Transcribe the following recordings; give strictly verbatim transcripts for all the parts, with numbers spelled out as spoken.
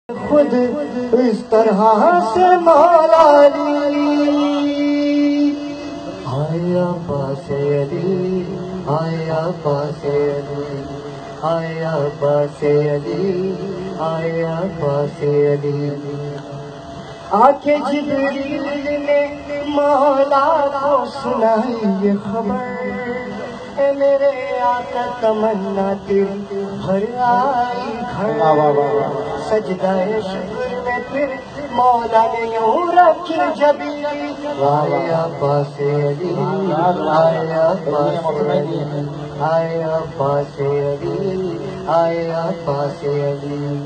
خود اس طرح سے مولا علی آیا پاس علی آیا پاس علی آیا پاس علی آیا پاس علی آنکھیں جبریل نے مولا کو سنائی یہ خبر اے میرے آقا تمنا تیری بھر آئی گھر سجدہ شکر میں پھر مولا نے یوں رکھی جبی آیا پاس علی آیا پاس علی آیا پاس علی آیا پاس علی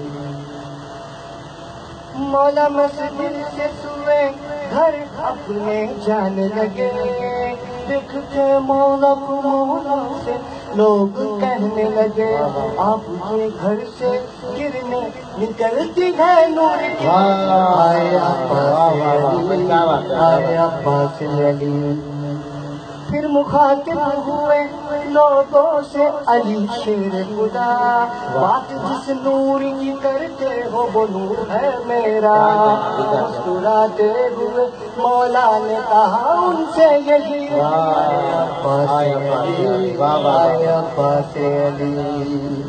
مولا مسجد سے سوئے گھر اپنے جانے لگے دیکھ کے مولا کو مولا سے لوگ کہنے لگے آپ کے گھر سے گرنے نکلتی ہے نور کی آیا پاس علی آیا پاس علی پھر مخاطب ہوئے لوگوں سے علی شیر خدا بات جس نور کی کرتے ہو وہ نور ہے میرا مسکراتے ہوئے مولا نے کہا ان سے یہی آیا پاس علی آیا پاس علی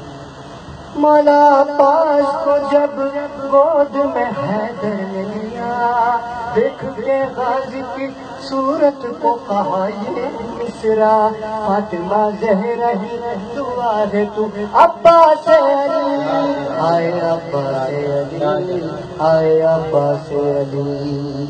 مولا پاس کو جب گود میں حیدر نے لیا دیکھ کے غازی کی صورت کو کہا یہ مصرا فاطمہ زہرا ہی دعا ہے تو عباس علی آیا عباس علی آیا عباس علی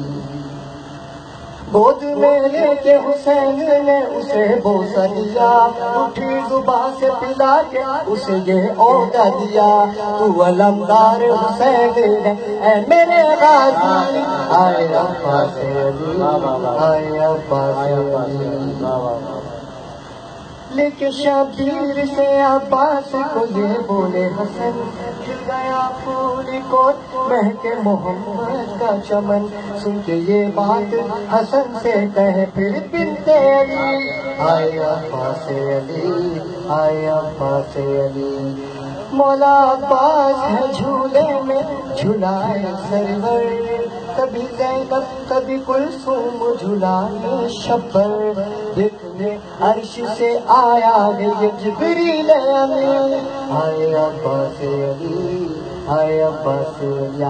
گود میں لے کے حسین نے اسے بوسہ دیا اٹھی زبان سے پلا کے اسے یہ عہدہ دیا تو علمدار حسین ہے اے میرے غازی آیا عباس علی آیا عباس علی لے کے شبیر سے عباس کو یہ بولے حسن کھل گیا پھول کو مہکے محمد کا چمن سن کے یہ بات حسن سے کہے پھر بنت علی آیا عباس علی آیا عباس علی مولا عباس ہے جھولے میں جھلائے سرور کبھی زینب کبھی کلثوم جھلائے شبر دیکھنے عرش سے آیا ہے یہ جبریل امین آیا عباس علی آیا عباس علی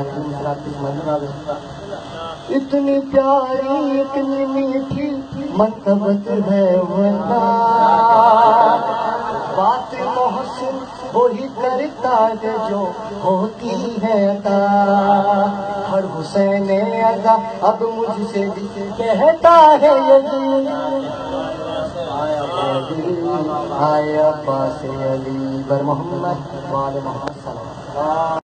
اتنی پیاری اتنی میٹھی منقبت ہے ورنہ بات محسن وہی کرتا ہے جو ہوتی ہے عطا ہر حسین ادا اب مجھ سے بھی کہتا ہے یہی آیا عباس علی بر محمد وآل محمد صلی اللہ